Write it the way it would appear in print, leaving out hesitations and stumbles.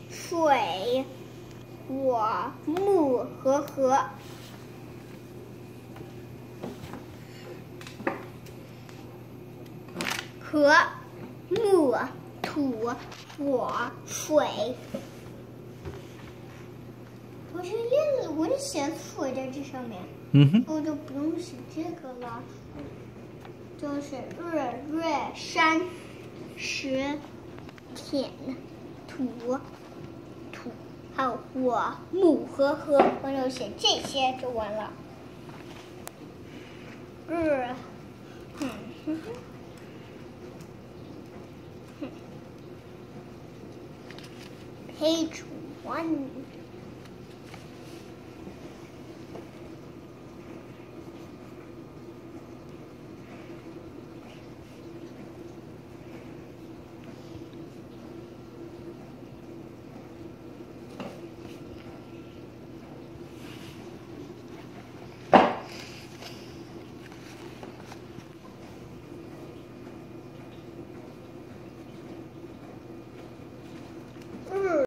水、火、木和河。河、木、土、火、水。我就写水在这上面，我就不用写这个了。就是日、月、山、石、田、土，还有火、木和河，我就写这些就完了。Page 1.